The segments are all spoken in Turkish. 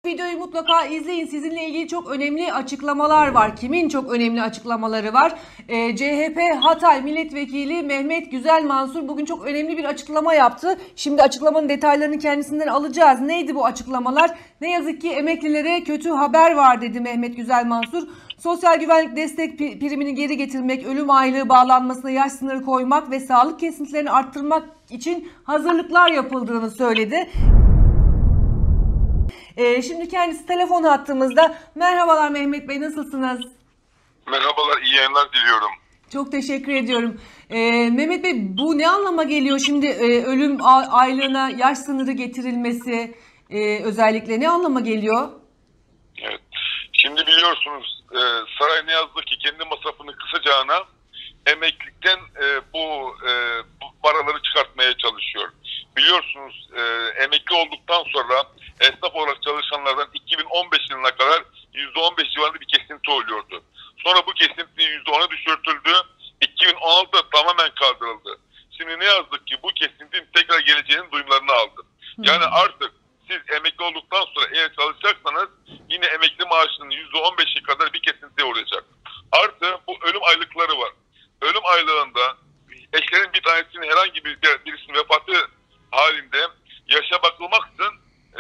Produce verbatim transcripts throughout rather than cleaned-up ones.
Videoyu mutlaka izleyin. Sizinle ilgili çok önemli açıklamalar var. Kimin çok önemli açıklamaları var? E, C H P Hatay Milletvekili Mehmet Güzel Mansur bugün çok önemli bir açıklama yaptı. Şimdi açıklamanın detaylarını kendisinden alacağız. Neydi bu açıklamalar? Ne yazık ki emeklilere kötü haber var dedi Mehmet Güzel Mansur. Sosyal güvenlik destek primini geri getirmek, ölüm aylığı bağlanmasına yaş sınırı koymak ve sağlık kesintilerini arttırmak için hazırlıklar yapıldığını söyledi. Ee, şimdi kendisi telefon hattımızda. Merhabalar Mehmet Bey, nasılsınız? Merhabalar, iyi yayınlar diliyorum. Çok teşekkür ediyorum. Ee, Mehmet Bey, bu ne anlama geliyor şimdi e, ölüm aylığına yaş sınırı getirilmesi e, özellikle ne anlama geliyor? Evet, şimdi biliyorsunuz e, saray ne yazık ki kendi masrafını kısacağına emeklilikten e, bu, e, bu paraları çıkartmaya çalışıyor. Biliyorsunuz e, emekli olduktan sonra esnaf olarak çalışanlardan iki bin on beş yılına kadar yüzde on beş civarında bir kesinti oluyordu. Sonra bu kesinti yüzde ona düşürtüldü. iki bin on altıda tamamen kaldırıldı. Şimdi ne yazık ki bu kesintinin tekrar geleceğinin duyumlarını aldım. Yani artık siz emekli olduktan sonra eğer çalışacaksanız yine emekli maaşının yüzde on beşi kadar bir kesinti olacak. Artı bu ölüm aylıkları var. Ölüm aylığında eşlerin bir tanesinin herhangi bir birisinin vefatı halinde yaşa bakılmaksızın e,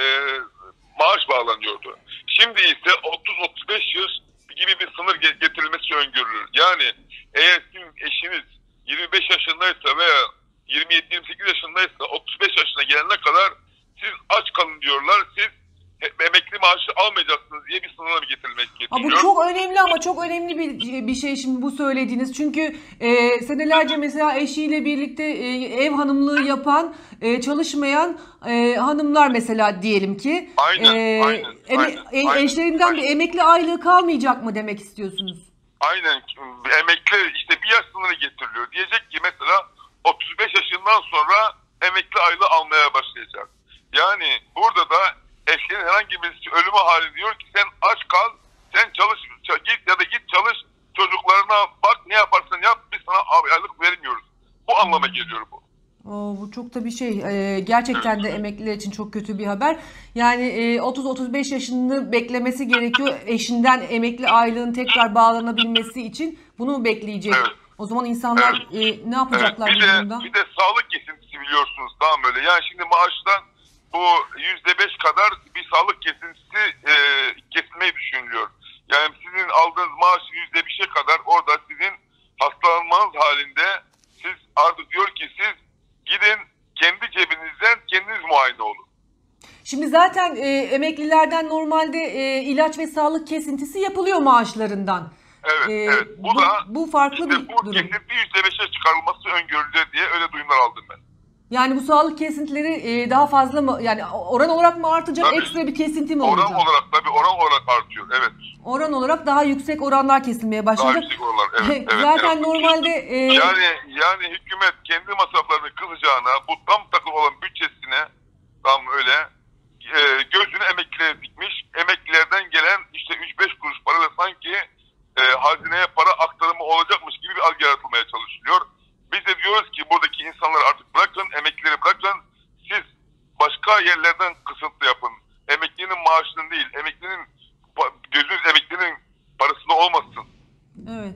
maaş bağlanıyordu. Şimdi ise otuz otuz beş yaş gibi bir sınır getirilmesi öngörülür. Yani eğer sizin eşiniz yirmi beş yaşındaysa veya yirmi yedi yirmi sekiz yaşındaysa otuz beş yaşına gelene kadar siz aç kalın diyorlar. Siz emekli maaşı almayacaksınız diye bir sınırlama getirilmek getiriyor. Bu çok önemli ama çok önemli bir bir şey şimdi bu söylediğiniz. Çünkü e, senelerce mesela eşiyle birlikte e, ev hanımlığı yapan, e, çalışmayan e, hanımlar mesela diyelim ki. Aynen, e, aynen, eme, aynen, e, eşlerinden aynen. bir emekli aylığı kalmayacak mı demek istiyorsunuz? Aynen. Emekli işte bir yaş sınırı getiriliyor. Diyecek ki mesela otuz beş yaşından sonra emekli aylığı almaya başlayacak. Yani burada da eşlerin herhangi birisi ölümü hali diyor ki sen aç kal, sen çalış, git ya da git çalış, çocuklarına bak, ne yaparsan yap, biz sana aylık vermiyoruz. Bu anlama geliyor bu. Oo, bu çok da bir şey. Ee, gerçekten de emekliler için çok kötü bir haber. Yani e, otuz otuz beş yaşını beklemesi gerekiyor eşinden emekli aylığın tekrar bağlanabilmesi için. Bunu mu bekleyecek? Evet. O zaman insanlar Evet. e, ne yapacaklar Evet. bu Bir durumda? de, bir de sağlık kesintisi biliyorsunuz, tamam böyle. Yani şimdi maaştan bu yüzde beş kadar bir sağlık kesintisi e, kesilmeyi düşünülüyor. Yani sizin aldığınız maaş yüzde beşe kadar orada sizin hastalanmanız halinde siz artık diyor ki siz gidin kendi cebinizden kendiniz muayene olun. Şimdi zaten e, emeklilerden normalde e, ilaç ve sağlık kesintisi yapılıyor maaşlarından. Evet, E, evet. Bu, bu, da bu farklı işte bir bu durum. kesinti yüzde beşe çıkarılması öngörülüyor diye öyle duyumlar aldım ben. Yani bu sağlık kesintileri e, daha fazla mı, yani oran olarak mı artacak, Tabii. ekstra bir kesinti mi Oran olacak? Oran olarak tabii oran olarak artıyor, evet. Oran olarak daha yüksek oranlar kesilmeye başlayacak. Daha yüksek oranlar, evet. evet Zaten yani. normalde... E... Yani yani hükümet kendi masraflarını kısacağına bu tam takıl olan bütçesine tam öyle e, gözünü emeklilere dikmiş. Emeklilerden gelen işte üç beş kuruş parayla sanki e, hazineye para aktarımı olacakmış gibi bir algı yaratılmaya çalışılıyor. Biz de diyoruz ki buradaki insanları artık bırakın, emeklileri bırakın. Siz başka yerlerden kısıntı yapın. Emeklinin maaşının değil, emeklinin gözünüz emeklinin parasında olmasın. Evet.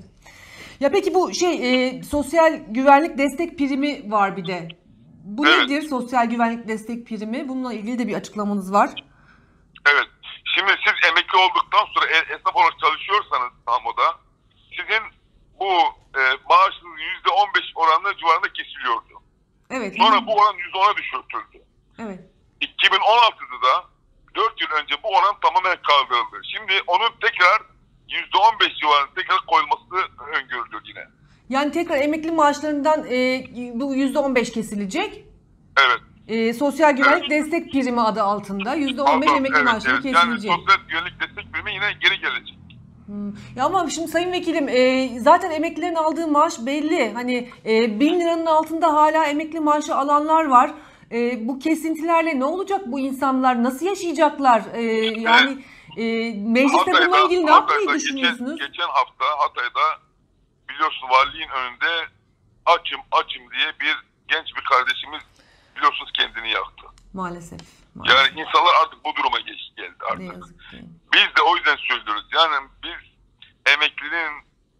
Ya peki bu şey e, sosyal güvenlik destek primi var bir de. Bu evet. nedir sosyal güvenlik destek primi? Bununla ilgili de bir açıklamanız var. Evet. Şimdi siz emekli olduktan sonra esnaf olarak çalışıyorsanız tamoda sizin bu e, maaşınız yüzde on beş oranı civarında kesiliyordu. Evet. Sonra bu oran yüzde ona düşürtüldü. Evet. iki bin on altıda da dört yıl önce bu oran tamamen kaldırıldı. Şimdi onun tekrar yüzde on beş civarında tekrar koyulması öngörülüyor yine. Yani tekrar emekli maaşlarından e, bu yüzde on beş kesilecek. Evet. E, sosyal güvenlik evet. destek primi adı altında yüzde on beş Altın, emekli evet, maaşları evet. kesilecek. Yani sosyal güvenlik destek primi yine geri gelecek. Hmm. Ya ama şimdi sayın vekilim e, zaten emeklilerin aldığı maaş belli. Hani e, bin liranın altında hala emekli maaşı alanlar var. E, bu kesintilerle ne olacak bu insanlar? Nasıl yaşayacaklar? E, yani e, mecliste Hatay'da, bununla ilgili ne Hatay'da yapmayı geçen, düşünüyorsunuz? geçen hafta Hatay'da biliyorsun valiliğin önünde açım açım diye bir genç bir kardeşimiz biliyorsunuz kendini yaktı. Maalesef. Yani insanlar artık bu duruma geç geldi artık. Ne yazık ki. Biz de o yüzden söylüyoruz. Yani biz emeklinin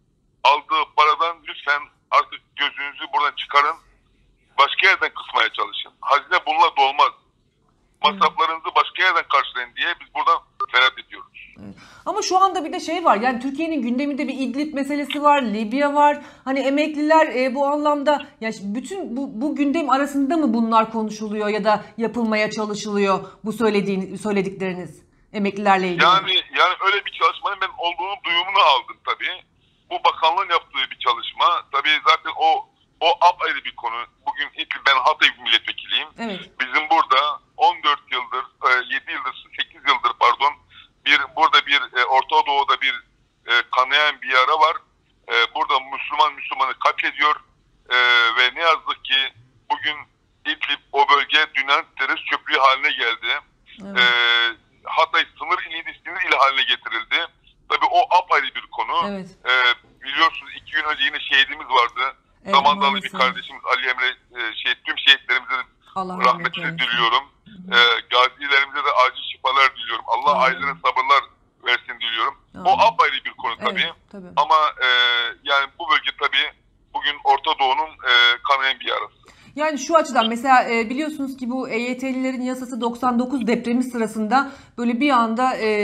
aldığı paradan lütfen artık gözünüzü buradan çıkarın. Başka yerden kısmaya çalışın. Hazine bununla dolmaz. Masraflarınızı başka yerden karşılayın diye biz buradan feryat ediyoruz. Evet. Ama şu anda bir de şey var, yani Türkiye'nin gündeminde bir İdlib meselesi var, Libya var. Hani emekliler e, bu anlamda, yani bütün bu, bu gündem arasında mı bunlar konuşuluyor ya da yapılmaya çalışılıyor bu söylediğin söyledikleriniz emeklilerle ilgili? Yani yani öyle bir çalışmanın ben olduğunu duyumunu aldım tabii. Bu bakanlığın yaptığı bir çalışma. Tabii zaten o o apayrı bir konu. Bugün ilk ben Hatay milletvekiliyim. Evet. Bizim burada on dört yıldır, yedi yıldır, sekiz yıldır pardon, bir burada bir Orta Doğu'da bir e, kanayan bir yara var. E, burada Müslüman Müslümanı katlediyor e, ve ne yazık ki bugün İdlib o bölge dünyanın terörist çöplüğü haline geldi. Evet. E, Hatay sınır ili sınır ili haline getirildi. Tabii o apayrı bir konu. Evet. E, biliyorsunuz iki gün önce yine şehidimiz vardı. Evet, Damandalı bir kardeşimiz Ali Emre e, şey, tüm şehitlerimize rahmetini diliyorum. E, gazilerimize de acil şifalar diliyorum. Allah ailelerine sabırlar versin diliyorum. Aynen. O apayrı bir konu tabii. Evet, tabii. Ama e, yani bu bölge tabii bugün Orta Doğu'nun e, kanayan bir yarası. Yani şu açıdan mesela e, biliyorsunuz ki bu E Y T'lilerin yasası doksan dokuz depremi sırasında böyle bir anda e,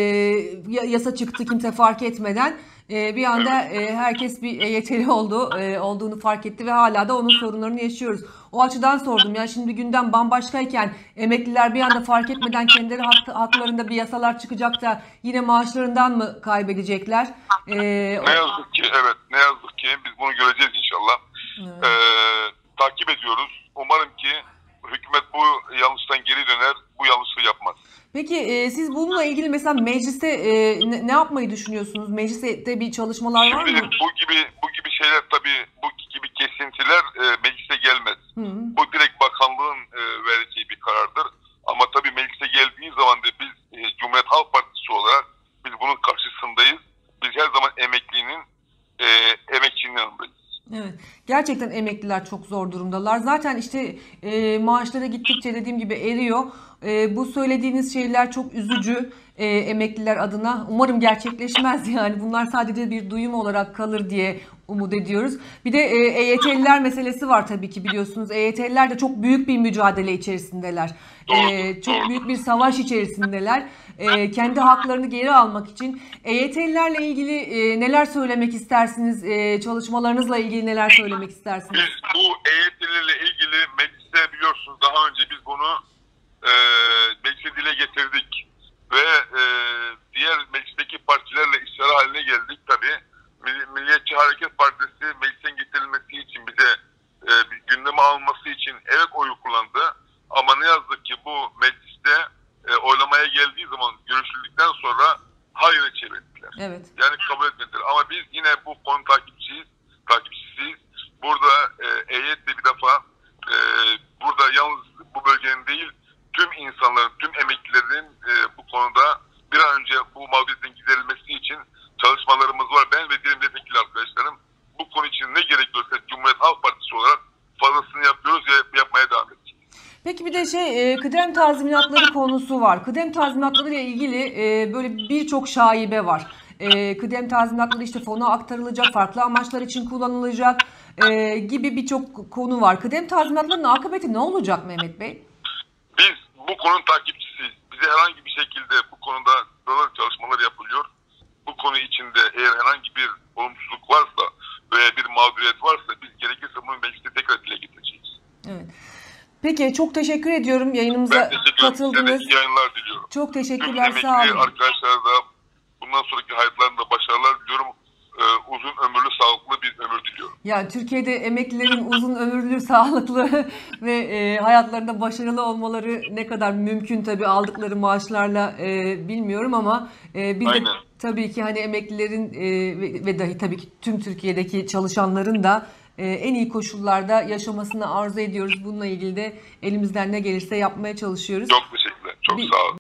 yasa çıktı kimse fark etmeden. E, bir anda e, herkes bir E Y T'li oldu, e, olduğunu fark etti ve hala da onun sorunlarını yaşıyoruz. O açıdan sordum. Yani şimdi gündem bambaşkayken emekliler bir anda fark etmeden kendileri hak, haklarında bir yasalar çıkacak da yine maaşlarından mı kaybedecekler? E, ne yazık ki evet, ne yazık ki biz bunu göreceğiz inşallah. Evet. E, takip ediyoruz. Umarım ki hükümet bu yanlıştan geri döner, bu yanlışlığı yapmaz. Peki e, siz bununla ilgili mesela mecliste e, ne, ne yapmayı düşünüyorsunuz? Mecliste bir çalışmalar Şimdi var mı? Bu gibi bu gibi şeyler tabii bu gibi kesintiler e, meclise gelmez. Hı hı. Bu direkt bakanlığın e, vereceği bir karardır. Ama tabii meclise geldiği zaman da biz e, Cumhuriyet Halk Partisi olarak biz bunun karşısındayız. Biz her zaman emeklinin e, emekçinin yanındayız. Evet. Gerçekten emekliler çok zor durumdalar. Zaten işte e, maaşları gittikçe dediğim gibi eriyor. E, bu söylediğiniz şeyler çok üzücü e, emekliler adına. Umarım gerçekleşmez yani. Bunlar sadece bir duyum olarak kalır diye umut ediyoruz. Bir de e, E Y T'liler meselesi var tabii ki biliyorsunuz. E Y T'liler de çok büyük bir mücadele içerisindeler. E, çok büyük bir savaş içerisindeler. E, kendi haklarını geri almak için. E Y T'lilerle ilgili e, neler söylemek istersiniz? E, çalışmalarınızla ilgili neler söylemek istersiniz? Biz bu E Y T'lilerle ilgili mecliste biliyorsunuz daha önce biz bunu e, meclise dile getirdik. Ve e, diğer meclisteki partilerle istişare haline geldik tabii. Milliyetçi Hareket Partisi meclisten getirilmesi için bize e, bir gündeme alması için evet oyu kullandı. Ama ne yazık ki bu mecliste e, oylamaya geldiği zaman görüşüldükten sonra hayır'a çevirdiler. Evet. Yani kabul etmediler. Ama biz yine bu konu takipçiyiz, takipçisiyiz. Burada e, E Y T bir defa e, burada yalnız bu bölgenin değil tüm insanların, tüm emeklilerin e, bu konuda bir an önce bu mağduriyetin giderilmesi için çalışmalarımız var. Ben ve diğer milletvekili arkadaşlarım bu konu için ne gerekiyorsa Cumhuriyet Halk Partisi olarak fazlasını yapıyoruz ve yapmaya devam edeceğiz. Peki bir de şey kıdem tazminatları konusu var. Kıdem tazminatları ile ilgili böyle birçok şaibe var. Kıdem tazminatları işte fona aktarılacak, farklı amaçlar için kullanılacak gibi birçok konu var. Kıdem tazminatlarının akıbeti ne olacak Mehmet Bey? Biz bu konunun takipçisiyiz. Bize herhangi bir şekilde bu konuda böyle çalışmalar yapılıyor. Bu konu içinde eğer herhangi bir olumsuzluk varsa veya bir mağduriyet varsa biz gerekirse bunu mecliste tekrar dile getireceğiz. Evet. Peki çok teşekkür ediyorum yayınımıza katıldınız. İyi yayınlar diliyorum. Çok teşekkürler, sağ olun. Arkadaşlar da bundan sonraki hayatlarında başarılar diliyorum. Ee, uzun ömürlü, sağlıklı bir ömür diliyorum. Yani Türkiye'de emeklilerin uzun ömürlü, sağlıklı ve e, hayatlarında başarılı olmaları ne kadar mümkün tabii aldıkları maaşlarla e, bilmiyorum ama e, biz de tabii ki hani emeklilerin e, ve, ve dahi tabii ki tüm Türkiye'deki çalışanların da e, en iyi koşullarda yaşamasını arzu ediyoruz. Bununla ilgili de elimizden ne gelirse yapmaya çalışıyoruz. Çok teşekkürler. Çok bir, sağ olun.